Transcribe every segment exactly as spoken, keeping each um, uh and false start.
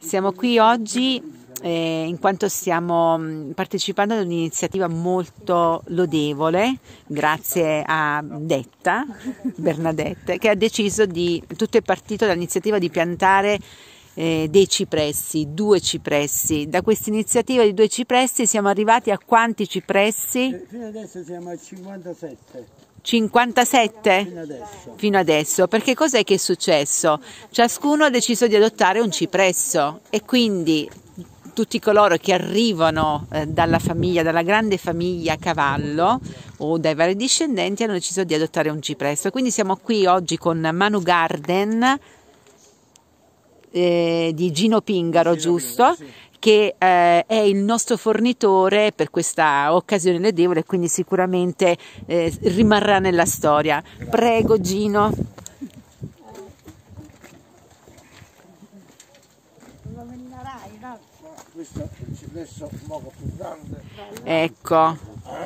Siamo qui oggi eh, in quanto stiamo mh, partecipando ad un'iniziativa molto lodevole, grazie a Detta, Bernadette, che ha deciso di, tutto è partito dall'iniziativa di piantare eh, dei cipressi, due cipressi. Da questa iniziativa di due cipressi siamo arrivati a quanti cipressi? Fino adesso siamo a cinquantasette. cinquantasette? Fino adesso. Fino adesso, perché cos'è che è successo? Ciascuno ha deciso di adottare un cipresso e quindi tutti coloro che arrivano eh, dalla famiglia, dalla grande famiglia Cavallo o dai vari discendenti hanno deciso di adottare un cipresso. Quindi siamo qui oggi con Manu Garden eh, di Gino Pingaro, Gino giusto? Pingaro, sì. Che eh, è il nostro fornitore per questa occasione lodevole, quindi sicuramente eh, rimarrà nella storia. Prego Gino. Questo è il cipresso poco più grande. Ecco.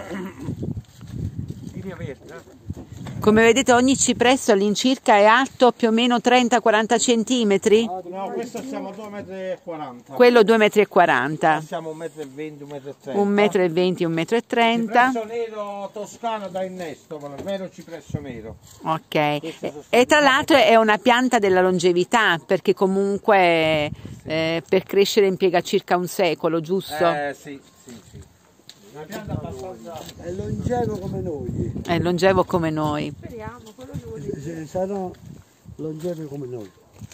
Come vedete ogni cipresso all'incirca è alto più o meno trenta quaranta centimetri? No, questo siamo a due metri e quaranta. Quello due metri e quaranta. Siamo un metro e venti, un metro e trenta. un metro e venti, un metro e trenta. Cipresso nero toscano da innesto, vero cipresso nero. Ok. E, e tra l'altro è una pianta della longevità, perché comunque eh, per crescere impiega circa un secolo, giusto? Eh sì, sì, sì. Una pianta abbastanza... È longevo come noi. È longevo come noi. Speriamo, quello giusto. Saranno longevi come noi.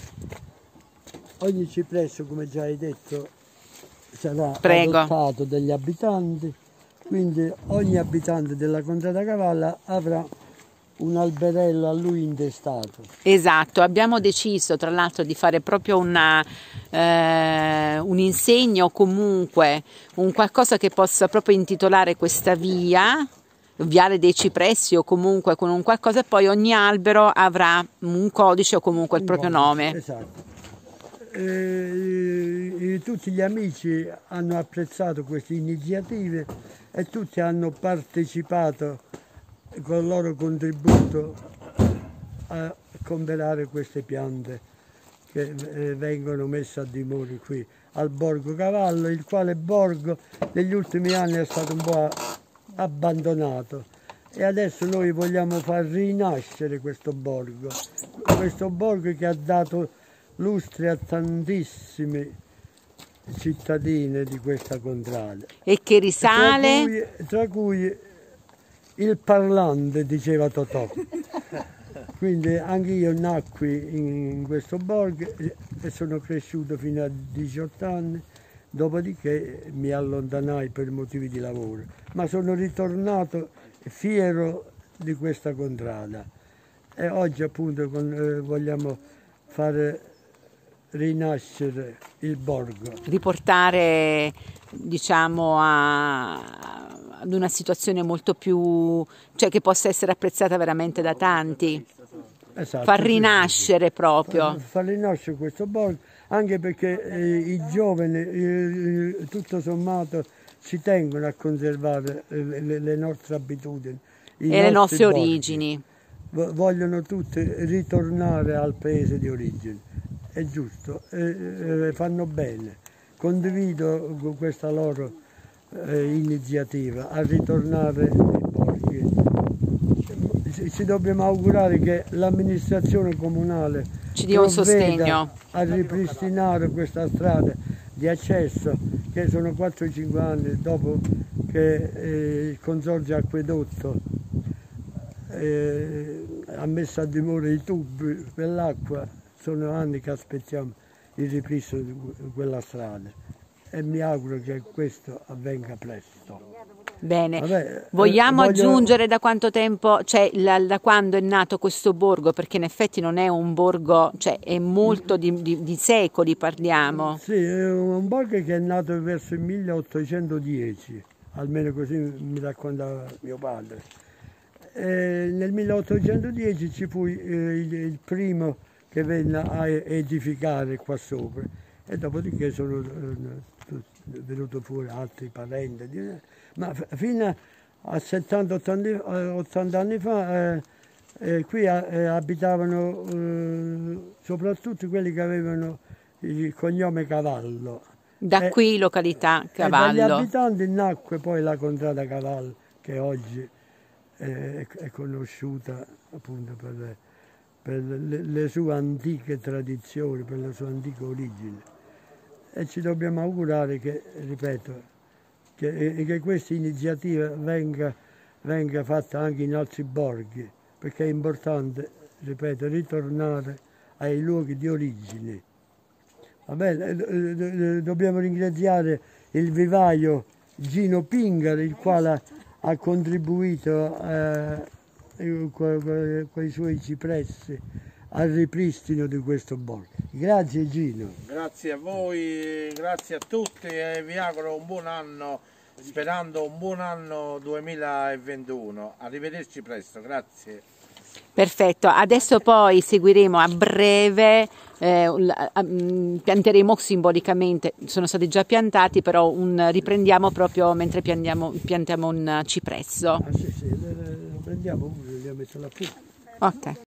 Ogni cipresso, come già hai detto, sarà Prego. adottato dagli abitanti, quindi ogni abitante della Contrada Cavalla avrà un alberello a lui intestato. Esatto, abbiamo deciso tra l'altro di fare proprio una, eh, un insegno, comunque un qualcosa che possa proprio intitolare questa via, Viale dei Cipressi, o comunque con un qualcosa, e poi ogni albero avrà un codice o comunque il proprio nome. Esatto. E, e, tutti gli amici hanno apprezzato queste iniziative e tutti hanno partecipato con il loro contributo a comprare queste piante che vengono messe a dimora qui al Borgo Cavallo, il quale borgo negli ultimi anni è stato un po' abbandonato e adesso noi vogliamo far rinascere questo borgo, questo borgo che ha dato lustre a tantissimi cittadini di questa contrada. E che risale? Tra cui, tra cui il parlante, diceva Totò. Quindi anche io nacqui in questo borgo e sono cresciuto fino a diciotto anni, dopodiché mi allontanai per motivi di lavoro. Ma sono ritornato fiero di questa contrada e oggi appunto con, eh, vogliamo fare rinascere il borgo. Riportare, diciamo, a, ad una situazione molto più, cioè che possa essere apprezzata veramente da tanti. Esatto, Far rinascere proprio. Far, far rinascere questo borgo, anche perché eh, i giovani, eh, tutto sommato, ci tengono a conservare le, le, le nostre abitudini. E le nostre borghi. origini. Vogliono tutti ritornare al paese di origine. È giusto, eh, eh, fanno bene. Condivido questa loro eh, iniziativa a ritornare ai borghi. Ci dobbiamo augurare che l'amministrazione comunale ci dia un sostegno a ripristinare questa strada di accesso, che sono quattro cinque anni dopo che eh, il consorzio acquedotto eh, ha messo a dimora i tubi per l'acqua. Sono anni che aspettiamo il ripristino di quella strada e mi auguro che questo avvenga presto. Bene, Vabbè, vogliamo eh, voglio... aggiungere da quanto tempo, cioè la, da quando è nato questo borgo, perché in effetti non è un borgo, cioè è molto di, di, di secoli parliamo. Sì, è un borgo che è nato verso il milleottocentodieci, almeno così mi raccontava mio padre. E nel milleottocentodieci ci fu eh, il, il primo che venne a edificare qua sopra e dopodiché sono eh, venuti fuori altri parenti, ma fino a settanta ottanta anni fa eh, eh, qui eh, abitavano eh, soprattutto quelli che avevano il cognome Cavallo. Da E- qui località E dagli Cavallo. abitanti nacque poi la contrada Cavallo, che oggi è, è conosciuta appunto per, le, per le, le sue antiche tradizioni, per la sua antica origine. E ci dobbiamo augurare che, ripeto, che, che questa iniziativa venga, venga fatta anche in altri borghi, perché è importante, ripeto, ritornare ai luoghi di origine. Va bene, eh, eh, dobbiamo ringraziare il vivaio Gino Pingar, il quale ha contribuito eh, con i suoi cipressi al ripristino di questo borgo. Grazie Gino. Grazie a voi, grazie a tutti e vi auguro un buon anno, sperando un buon anno duemilaventuno. Arrivederci presto, grazie. Perfetto, adesso poi seguiremo a breve, eh, la- a- mh, pianteremo simbolicamente, sono stati già piantati, però un, riprendiamo proprio mentre piantiamo, piantiamo un cipresso. Ah, sì, sì, lo prendiamo pure, gli ho messo la punta. Ok.